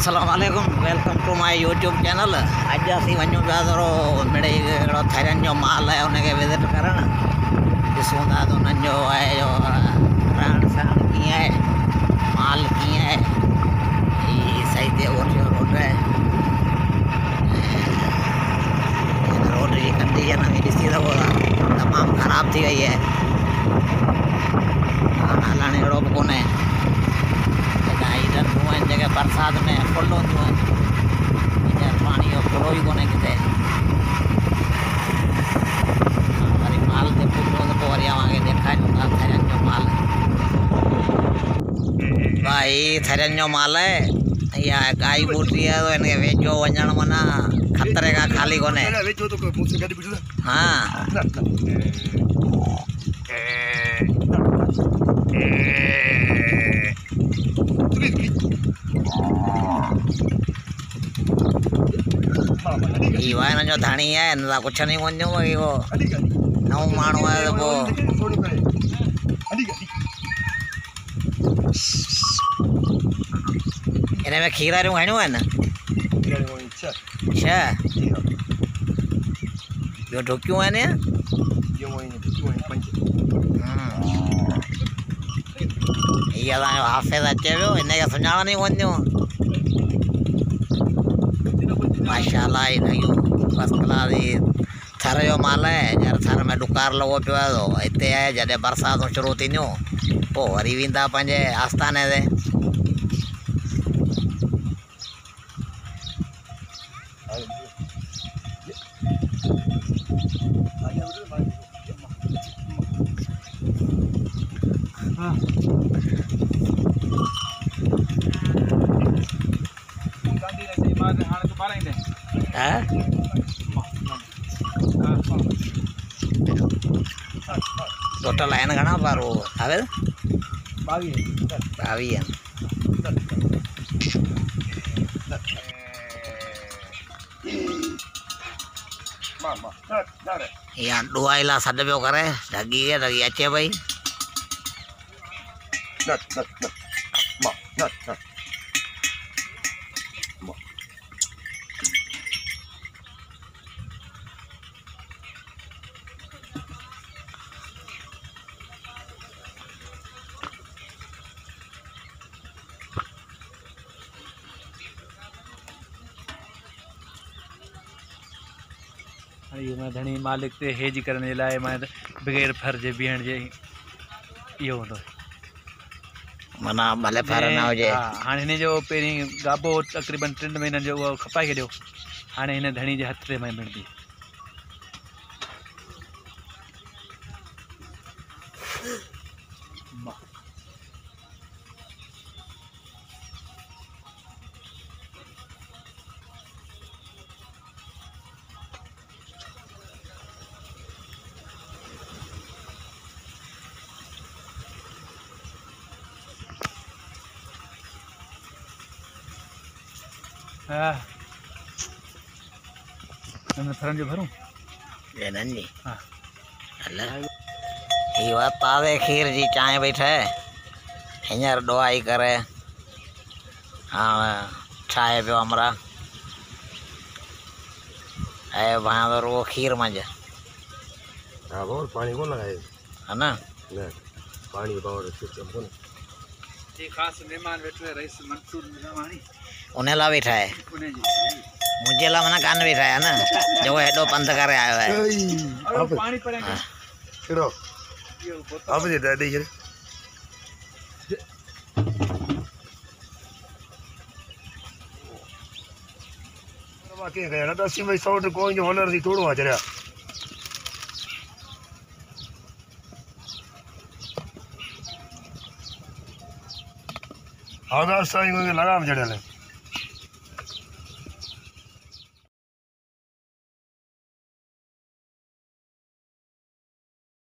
अस्सलाम वालेकुम, welcome to my YouTube channel. अज असीं वञूं पिया थोरो मिड़ई हिकिड़ो थैरनि जो माल आहे उनखे विज़िट करणु। ॾिसूं था त उन्हनि जो आहे जो रहण सहण कीअं आहे, माल कीअं आहे। हीअ सही ते रोड आहे, रोड जी कंडीशन बि ॾिसी सघो था, तमामु ख़राबु थी वई आहे। हलणु अहिड़ो बि कोन्हे। जगह बरसात में फुल होंदियूं आहिनि, हींअर पाणी जो फुलो ई कोन्हे किथे। वरी माल ते पुछो त पोइ वरी अव्हांखे ॾेखारियूं था थरियनि जो माल। भाई थरियनि जो माल आहे, इहा गाई ॿूटी आहे, तो हिनखे वेझो वञणु माना ख़तरे खां ख़ाली कोन्हे। हाँ इहो आहे हिन जो धणी आहे, हिन सां कुझु नहीं वञो। भई उहो नओं माण्हू आहे त पोइ हिन में खीर वारियूं घणियूं आहिनि? 6। ॿियो ढुकियूं आहिनि या? हीअ असांजो हाफ़िज़ अचे पियो, हिनखे सुञाणनि ई वञो। माशाल्लाह फर्स्ट क्लास ही थर जो माल है। हींअर थर में डुकार लॻो पियो आहे, तो हिते आहे जॾहिं बरसातूं शुरू थींदियूं पोइ वरी वेंदा पंहिंजे आस्थाने ते। टोटल आहिनि घणा पर वो हावे 22 आहिनि। इहा ॾुआई लाइ सॾु पियो करे, ढगी अचे पई। मैं धनी मालिक ते हेज करने लाए मैं बगैर फर्ज बीहण जे इहो हूंदो माना भले फर न हुजे। हाणे हिन जो पहिरीं गाबो तक़रीबन 3 महीननि जो उहो खपाए छॾियो, हाणे हिन धणी जे हथ ते मैं मिलंदी। थरनि जो भरूं हिननि जी इहा ताज़े खीर जी चांहि पई ठहे, हींअर ॾुआई करे हाणे ठाहे पियो अमरा। ऐं भाया तो रुगो खीर मंझि पानी को लगाए है ना, पानी पाउडर सिस्टम को जी। खास मेहमान बैठे रईस मंसूर निज़ामानी, उन लाइ बि ठाहे, मुंहिंजे लाइ माना कान बि ठाहे है ना, जो हेॾो पंध करे आयो आहे। पानी पर केड़ो अब दे दे छे बाकी गया ना 80 में 100 कोई जो होनर सी थोड़ो आ चरिया। आगाज साईं को लगाम जड़े ले।